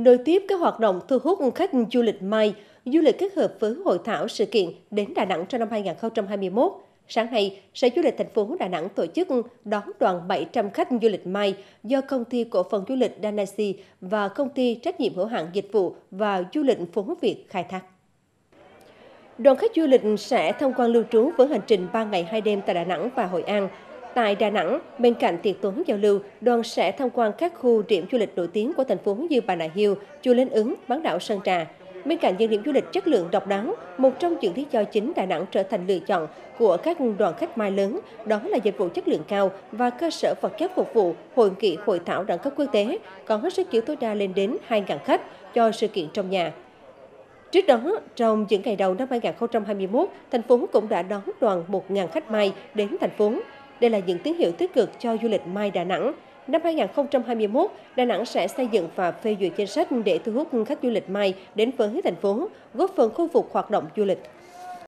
Nối tiếp các hoạt động thu hút khách du lịch Mai, du lịch kết hợp với hội thảo sự kiện đến Đà Nẵng trong năm 2021. Sáng nay, Sở Du lịch thành phố Đà Nẵng tổ chức đón đoàn 700 khách du lịch Mai do Công ty Cổ phần Du lịch Danasi và Công ty Trách nhiệm hữu hạn Dịch vụ và Du lịch phố Việt khai thác. Đoàn khách du lịch sẽ tham quan lưu trú với hành trình 3 ngày 2 đêm tại Đà Nẵng và Hội An. Tại Đà Nẵng, bên cạnh tiệc tối giao lưu, đoàn sẽ tham quan các khu điểm du lịch nổi tiếng của thành phố như Bà Nà Hills, Chùa Linh Ứng, bán đảo Sơn Trà. Bên cạnh những điểm du lịch chất lượng độc đáo, một trong những lý do chính Đà Nẵng trở thành lựa chọn của các đoàn khách Mai lớn, đó là dịch vụ chất lượng cao và cơ sở vật chất phục vụ hội nghị hội thảo đẳng cấp quốc tế, có sức chứa tối đa lên đến 2.000 khách cho sự kiện trong nhà. Trước đó, trong những ngày đầu năm 2021, thành phố cũng đã đón đoàn 1.000 khách Mai đến thành phố. Đây là những tín hiệu tích cực cho du lịch Mai Đà Nẵng. Năm 2021, Đà Nẵng sẽ xây dựng và phê duyệt danh sách để thu hút khách du lịch Mai đến với thành phố, góp phần khôi phục hoạt động du lịch.